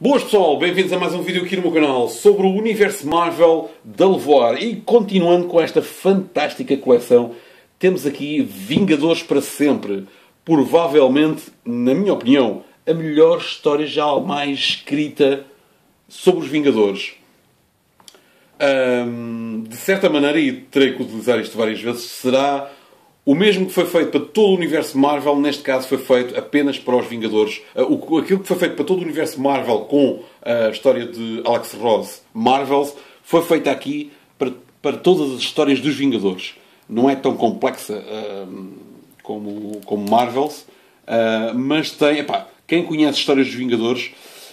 Boas pessoal, bem-vindos a mais um vídeo aqui no meu canal sobre o universo Marvel da Levoar. E continuando com esta fantástica coleção, temos aqui Vingadores para Sempre. Provavelmente, na minha opinião, a melhor história já mais escrita sobre os Vingadores. De certa maneira, e terei que utilizar isto várias vezes, será o mesmo que foi feito para todo o universo Marvel, neste caso foi feito apenas para os Vingadores. Aquilo que foi feito para todo o universo Marvel com a história de Alex Ross Marvels, foi feito aqui para todas as histórias dos Vingadores. Não é tão complexa como Marvels, mas tem... Epá, quem conhece histórias dos Vingadores,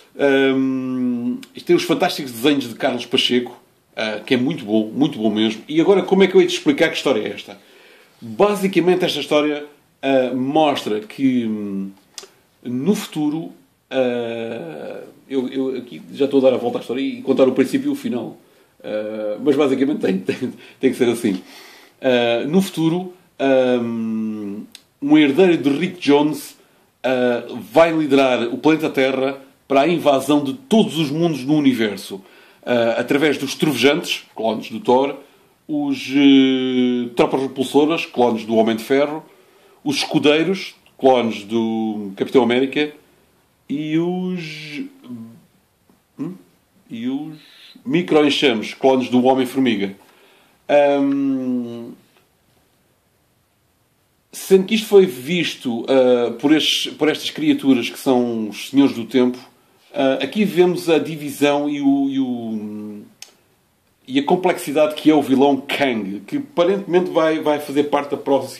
tem os fantásticos desenhos de Carlos Pacheco, que é muito bom mesmo. E agora, como é que eu hei de explicar que história é esta? Basicamente, esta história mostra que no futuro... eu aqui já estou a dar a volta à história e contar o princípio e o final. Mas basicamente tem que ser assim. No futuro, um herdeiro de Rick Jones vai liderar o planeta Terra para a invasão de todos os mundos no universo. Através dos Trovejantes, clones do Thor, os Tropas Repulsoras, clones do Homem de Ferro, os Escudeiros, clones do Capitão América, e os Micro-Enxames, clones do Homem-Formiga. Sendo que isto foi visto por estas criaturas que são os Senhores do Tempo, aqui vemos a divisão e a complexidade que é o vilão Kang, que aparentemente vai fazer parte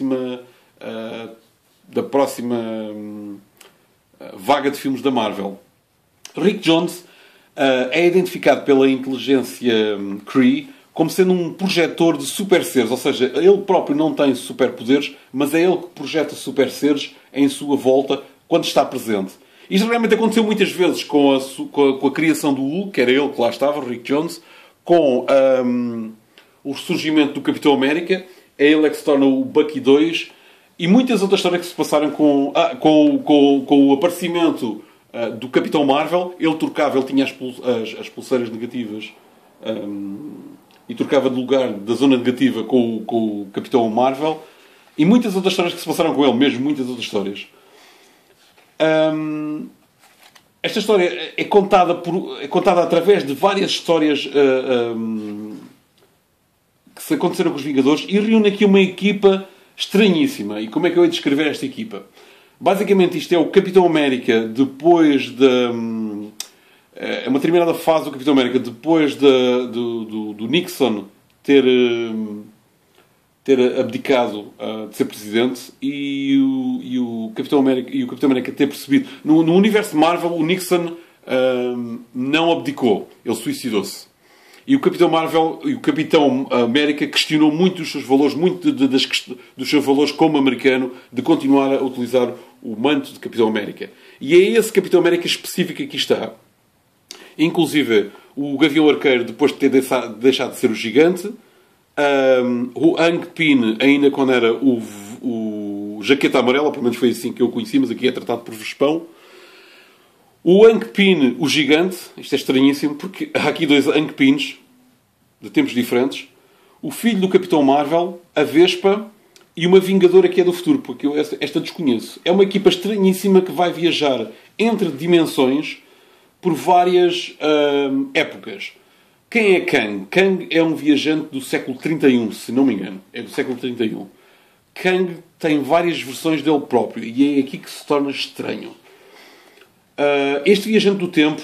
da próxima vaga de filmes da Marvel. Rick Jones é identificado pela inteligência Kree como sendo um projetor de super seres, ou seja, ele próprio não tem superpoderes, mas é ele que projeta super seres em sua volta quando está presente. Isto realmente aconteceu muitas vezes com a criação do Hulk, que era ele que lá estava, Rick Jones, com o ressurgimento do Capitão América, é ele que se torna o Bucky 2, e muitas outras histórias que se passaram com o aparecimento do Capitão Marvel. Ele tinha as pulseiras negativas, e trocava de lugar da zona negativa com o Capitão Marvel, e muitas outras histórias que se passaram com ele, mesmo muitas outras histórias. Esta história é contada através de várias histórias que se aconteceram com os Vingadores, e reúne aqui uma equipa estranhíssima. E como é que eu ia descrever esta equipa? Basicamente, isto é o Capitão América depois é uma determinada fase do Capitão América depois do Nixon ter abdicado de ser presidente, e o Capitão América ter percebido... No universo Marvel, o Nixon não abdicou. Ele suicidou-se. E o Capitão América questionou muito os seus valores, dos seus valores como americano, de continuar a utilizar o manto de Capitão América. E é esse Capitão América específico que aqui está. Inclusive, o Gavião Arqueiro, depois de ter deixado de ser o gigante... o Hank Pym, ainda quando era o Jaqueta Amarela, pelo menos foi assim que eu o conheci, mas aqui é tratado por Vespão. O Hank Pym, o gigante, isto é estranhíssimo, porque há aqui dois Hank Pyms, de tempos diferentes. O filho do Capitão Marvel, a Vespa, e uma Vingadora que é do futuro, porque eu esta desconheço. É uma equipa estranhíssima que vai viajar entre dimensões por várias épocas. Quem é Kang? Kang é um viajante do século 31, se não me engano. É do século 31. Kang tem várias versões dele próprio, e é aqui que se torna estranho. Este viajante do tempo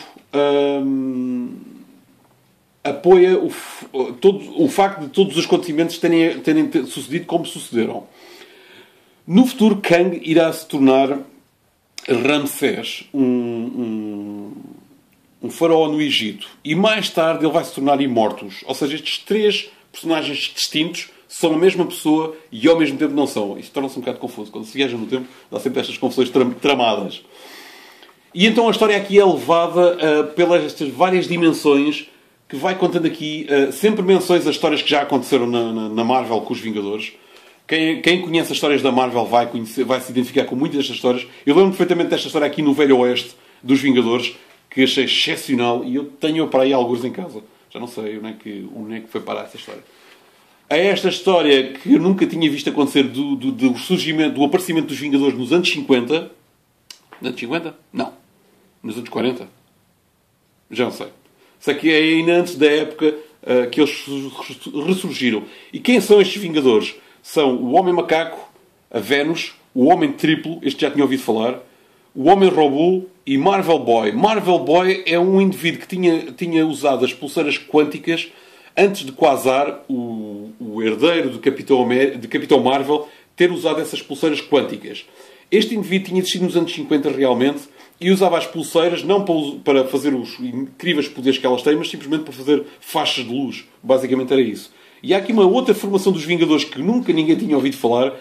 apoia o facto de todos os acontecimentos terem sucedido como sucederam. No futuro, Kang irá se tornar Ramsés, um faraó no Egito. E mais tarde ele vai se tornar Immortus. Ou seja, estes três personagens distintos são a mesma pessoa e ao mesmo tempo não são. Isto torna-se um bocado confuso. Quando se viaja no tempo, dá sempre estas confusões tramadas. E então a história aqui é levada pelas estas várias dimensões, que vai contando aqui sempre menções a histórias que já aconteceram na Marvel com os Vingadores. Quem conhece as histórias da Marvel vai se identificar com muitas destas histórias. Eu lembro perfeitamente desta história aqui no Velho Oeste dos Vingadores, que achei excepcional e eu tenho para aí alguns em casa. Já não sei onde é que foi parar essa história. É esta história que eu nunca tinha visto acontecer do surgimento, do aparecimento dos Vingadores nos anos 50. Nos anos 50? Não. Nos anos 40? Já não sei. Sei que é ainda antes da época que eles ressurgiram. E quem são estes Vingadores? São o Homem Macaco, a Vênus, o Homem Triplo, este já tinha ouvido falar, o Homem Robô e Marvel Boy. Marvel Boy é um indivíduo que tinha usado as pulseiras quânticas antes de Quasar, o herdeiro de Capitão Marvel, ter usado essas pulseiras quânticas. Este indivíduo tinha existido nos anos 50 realmente e usava as pulseiras não para fazer os incríveis poderes que elas têm, mas simplesmente para fazer faixas de luz. Basicamente era isso. E há aqui uma outra formação dos Vingadores que nunca ninguém tinha ouvido falar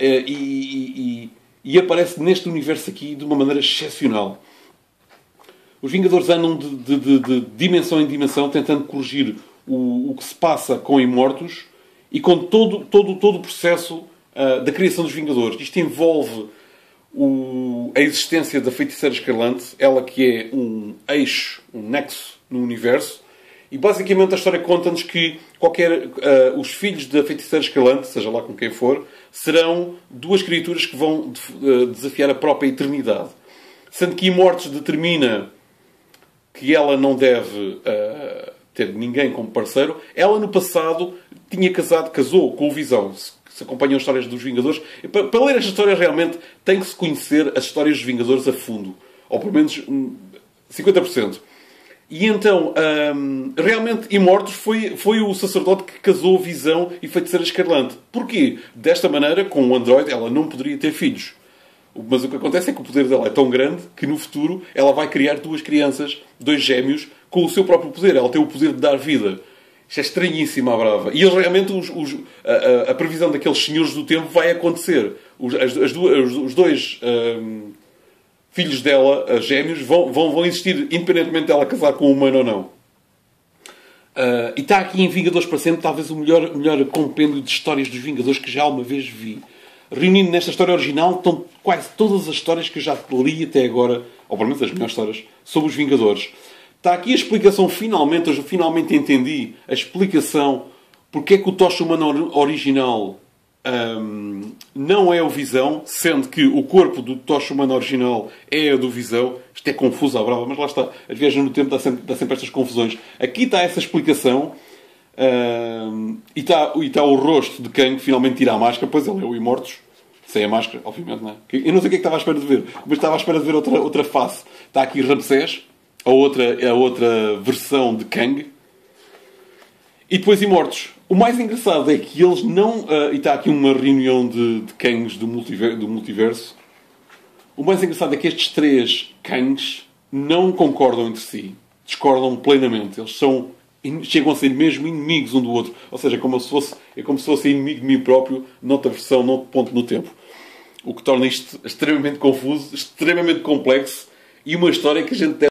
e aparece neste universo aqui de uma maneira excepcional. Os Vingadores andam de dimensão em dimensão tentando corrigir o que se passa com Imortos e com todo o processo da criação dos Vingadores. Isto envolve a existência da Feiticeira Escarlate, ela que é um eixo, um nexo no universo. E basicamente a história conta-nos que os filhos da Feiticeira Escarlate, seja lá com quem for, serão duas criaturas que vão desafiar a própria eternidade. Sendo que Imortos determina que ela não deve ter ninguém como parceiro. Ela no passado casou com o Visão. Se acompanham as histórias dos Vingadores. Para ler esta história realmente tem que se conhecer as histórias dos Vingadores a fundo. Ou pelo menos 50%. E então, realmente, Imortos foi o sacerdote que casou Visão e Feiticeira Escarlate. Porquê? Desta maneira, com o androide, ela não poderia ter filhos. Mas o que acontece é que o poder dela é tão grande que no futuro ela vai criar duas crianças, dois gêmeos, com o seu próprio poder. Ela tem o poder de dar vida. Isto é estranhíssimo à brava. E eles realmente, a previsão daqueles senhores do tempo vai acontecer. Os dois filhos dela, gêmeos, vão existir independentemente dela casar com um humano ou não. E está aqui em Vingadores para Sempre talvez o melhor compêndio de histórias dos Vingadores que já uma vez vi. Reunindo nesta história original estão quase todas as histórias que eu já li até agora, ou pelo menos as melhores histórias, sobre os Vingadores. Está aqui a explicação, finalmente, eu finalmente entendi a explicação porque é que o Tocha Humano original não é o Visão, sendo que o corpo do Tocha Humano original é o do Visão. Isto é confuso à brava, mas lá está. As viagens no tempo dá sempre estas confusões. Aqui está essa explicação. E está o rosto de Kang que finalmente tira a máscara. Pois ele é o Imortos. Sem a máscara, obviamente, não é? Eu não sei o que é que estava à espera de ver, mas estava à espera de ver outra face. Está aqui Ramsés, a outra versão de Kang. E depois Imortos. O mais engraçado é que eles não... e está aqui uma reunião de Kangs do multiverso. O mais engraçado é que estes três Kangs não concordam entre si. Discordam plenamente. Eles chegam a ser mesmo inimigos um do outro. Ou seja, é como se fosse inimigo de mim próprio noutra versão, noutro ponto no tempo. O que torna isto extremamente confuso, extremamente complexo e uma história que a gente deve